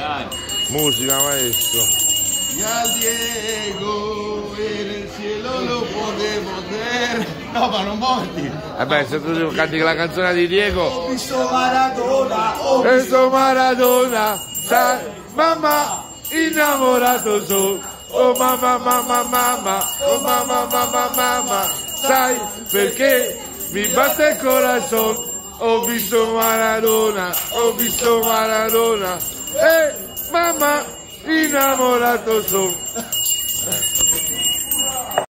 Musica, maestro. Y al Diego en el cielo lo podemos ver. No, ma non morti. Vabbè, se tu canti la canzone di Diego. Ho visto Maradona, ho Questo Maradona, sai, mamma, innamorato sono. Oh mamma, mamma, mamma, oh mamma, mamma, mamma, sai perché mi batte il corazon. Ho visto Maradona, mamma, innamorato sono.